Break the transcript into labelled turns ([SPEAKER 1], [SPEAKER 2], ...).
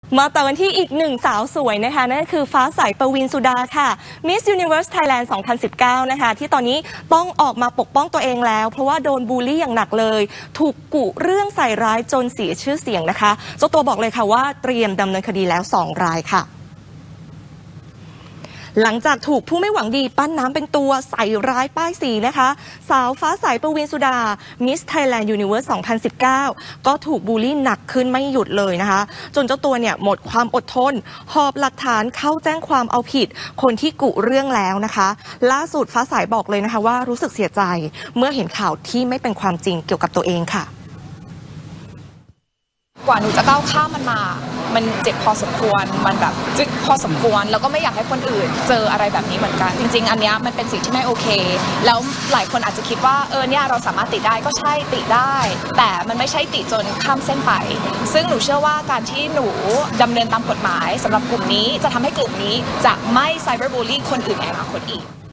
[SPEAKER 1] มาต่อกันที่อีกหนึ่งสาวสวยนะคะนั่นคือฟ้าใส ปวิน สุดาค่ะ Miss Universe Thailand 2019 นะคะที่ตอนนี้ต้องออกมาปกป้องตัวเองแล้วเพราะว่าโดนบูลลี่อย่างหนักเลยถูกกุเรื่องใส่ร้ายจนเสียชื่อเสียงนะคะเจ้าตัวบอกเลยค่ะว่าเตรียมดำเนินคดีแล้ว2 รายค่ะหลังจากถูกผู้ไม่หวังดีปั้นน้ำเป็นตัวใส่ร้ายป้ายสีนะคะสาวฟ้าใส ปวิน สุดา Miss Thailand Universe 2019 ก็ถูกบูลลี่หนักขึ้นไม่หยุดเลยนะคะจนเจ้าตัวเนี่ยหมดความอดทนหอบหลักฐานเข้าแจ้งความเอาผิดคนที่กุเรื่องแล้วนะคะล่าสุดฟ้าใสบอกเลยนะคะว่ารู้สึกเสียใจเมื่อเห็นข่าวที่ไม่เป็นความจริงเกี่ยวกับตัวเองค่ะ
[SPEAKER 2] กว่าหนูจะก้าวข้ามมันมามันเจ็บพอสมควรมันแบบจึ๊กพอสมควรแล้วก็ไม่อยากให้คนอื่นเจออะไรแบบนี้เหมือนกันจริงๆอันนี้มันเป็นสิ่งที่ไม่โอเคแล้วหลายคนอาจจะคิดว่าเนี่ยเราสามารถติได้ก็ใช่ติได้แต่มันไม่ใช่ติจนข้ามเส้นไปซึ่งหนูเชื่อว่าการที่หนูดำเนินตามกฎหมายสำหรับกลุ่มนี้จะทำให้กลุ่มนี้จะไม่ไซเบอร์บูลลี่คนอื่นในอนาคตอีก